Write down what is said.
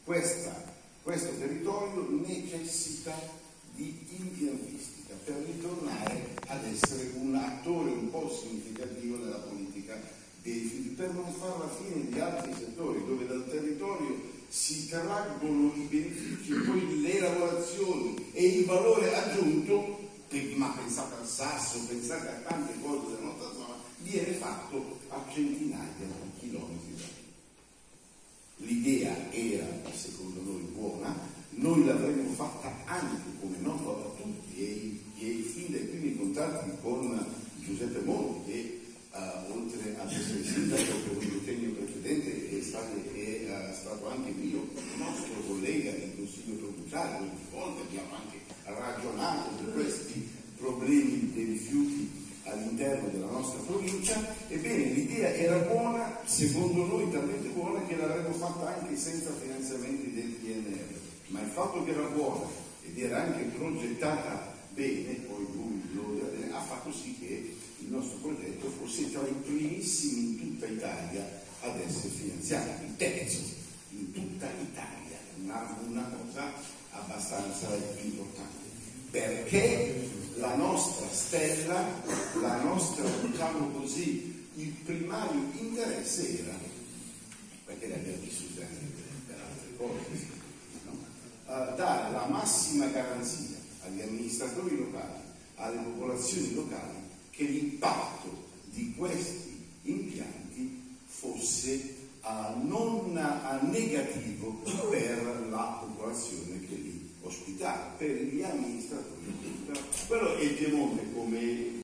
questo territorio necessita di impiantistica per ritornare ad essere un attore un po' significativo nella politica dei rifiuti, per non fare la fine di altri settori dove dal territorio si traggono i benefici e poi le lavorazioni e il valore aggiunto, ma pensate al Sasso, pensate a tante cose della nostra zona, viene fatto a centinaia di chilometri da qui. L'idea era, secondo noi, buona, noi l'avremmo fatta anche, come noto a tutti, e fin dai primi contatti con Giuseppe Monti, che oltre ad essere sindaco per un decennio precedente è stato anche mio, nostro collega in consiglio provinciale, ogni volta abbiamo anche ragionato di questi problemi dei rifiuti all'interno della nostra provincia. Ebbene, l'idea era buona, secondo noi talmente buona che l'avremmo fatta anche senza finanziamenti del PNRR, ma il fatto che era buona ed era anche progettata bene, poi lui lo ha fatto sì che il nostro progetto fosse tra i primissimi in tutta Italia ad essere finanziato, il terzo in tutta Italia, una cosa abbastanza importante, perché la nostra stella, la nostra, diciamo così, il primario interesse era, perché ne abbiamo vissute anche per altre cose, no? Dare la massima garanzia agli amministratori locali, alle popolazioni locali, che l'impatto di questi impianti fosse non negativo per la popolazione che li ospitava, per gli amministratori. Quello è il Piemonte come